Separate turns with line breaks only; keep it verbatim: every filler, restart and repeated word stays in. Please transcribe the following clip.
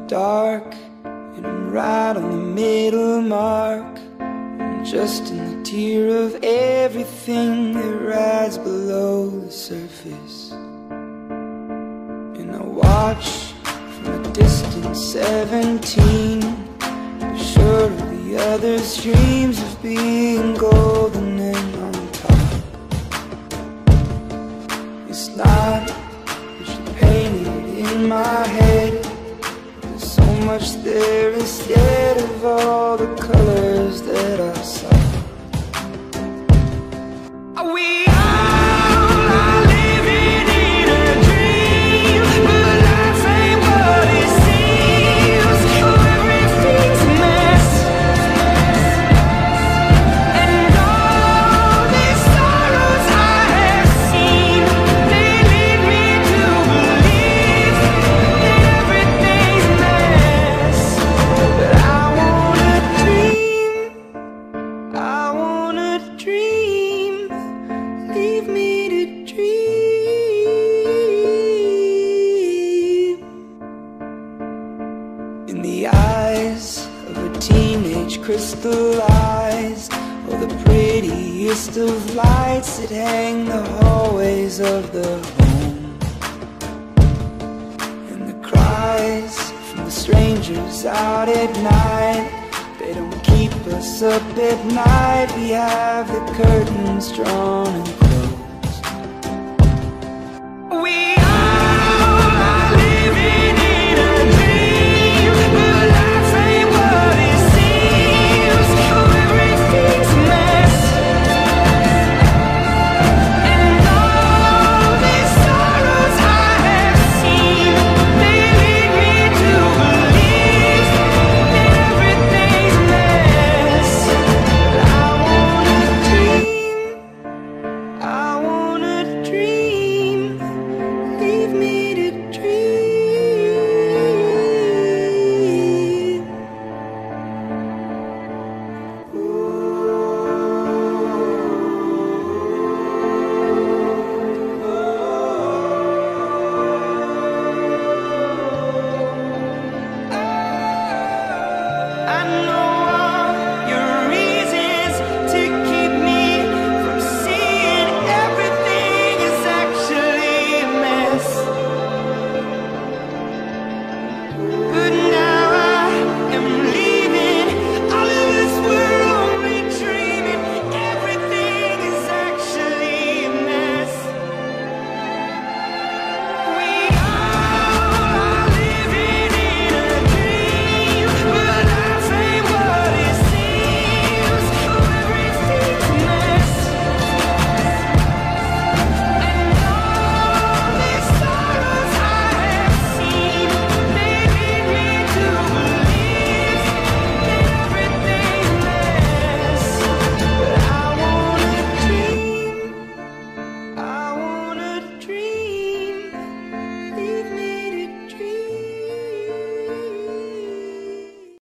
dark, and I'm right on the middle mark. I'm just in the tier of everything that rides below the surface. And I watch from a distant seventeen, sure of the others' dreams of being golden and on top. It's not what you painted in my head. There's so much there instead of all the colors that I saw. We all are living in a dream, but life ain't what it seems. Oh, everything's a mess, and all these sorrows I have seen, they lead me to believe that everything's a mess. But I wanna dream, I wanna dream, leave me to dream. In the eyes of a teenage crystallized, oh, the prettiest of lights that hang the hallways of the home. And the cries from the strangers out at night, they don't keep us up at night. We have the curtains drawn and closed. We all are living in a dream, but life ain't what it seems. Oh, everything's a mess, and all these sorrows I have seen, they lead me to believe that everything's a mess. But I wanna dream, I wanna dream, leave me to dream. I